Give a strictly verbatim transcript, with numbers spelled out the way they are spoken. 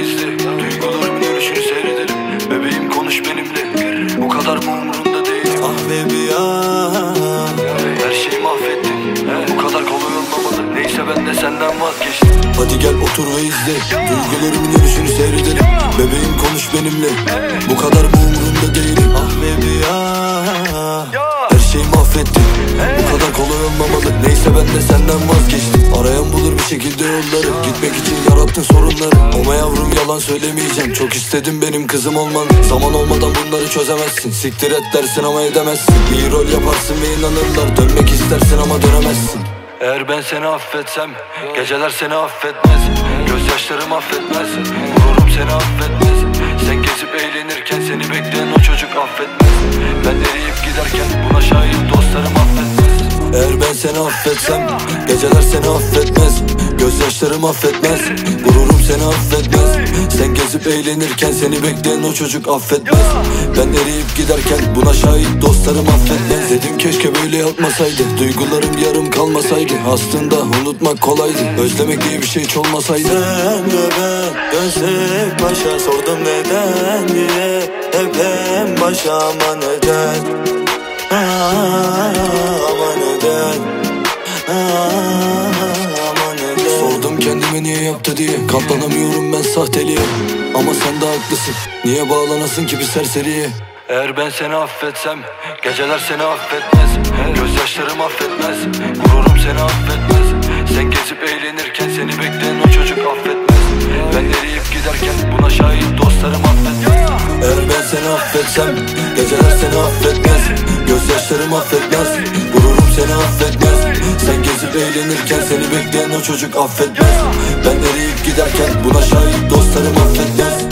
izle, duygularımın dönüşünü seyredelim. Bebeğim konuş benimle, bu kadar mı umurunda değil? Ah baby ah, her şeyi mahvettin, bu kadar kolay olmamalı. Neyse ben de senden vazgeçtim. Hadi gel otur ve izle, duygularımın dönüşünü seyredelim. Bebeğim konuş benimle, bu kadar mı umurunda değilim? Ah baby ah, her şeyi mahvettin, bu kadar kolay olmamalı. Neyse ben de senden vazgeçtim. Arayan bulur bir şekilde yolları, gitmek için yarattın sorunları. Ama yavrum yalan söylemeyeceğim, çok istedim benim kızım olman. Zaman olmadan bunları çözemezsin, siktir et dersin ama edemezsin. İyi rol yaparsın ve inanırlar, dönmek istersin ama dönemezsin. Eğer ben seni affetsem, geceler seni affetmez. Gözyaşlarım affetmez, gururum seni affetmez. Sen gezip eğlenirken seni bekleyen o çocuk affetmez. Ben eriyip giderken buna şahit dostlarım affetmez. Eğer ben seni affetsem, geceler seni affetmez. Gözyaşlarım affetmez, gururum seni affetmez. Sen gezip eğlenirken seni bekleyen o çocuk affetmez. Ben eriyip giderken buna şahit dostlarım affetmez. Dedim keşke böyle yapmasaydı, duygularım yarım kalmasaydı. Aslında unutmak kolaydı, özlemek diye bir şey hiç olmasaydı. Sen ve ben dönsek başa, sordum neden diye. Hep en başa ama neden? Ama neden? Ama neden? Sordum kendime niye yaptı diye, katlanamıyorum ben sahteliğe. Ama sen de haklısın, niye bağlanasın ki bir serseriye? Eğer ben seni affetsem, geceler seni affetmez. Gözyaşlarım affetmez, gururum seni affetmez. Sen gezip eğlenirken seni bekleyen o çocuk affetmez. Ben eriyip giderken buna şahit dostlarım affetmez. Eğer ben seni affetsem, geceler seni affetmez. Gözyaşlarım affetmez, gururum seni affetmez. Sen gezip eğlenirken seni bekleyen o çocuk affetmez. Ben eriyip giderken buna şahit dostlarım affetmez.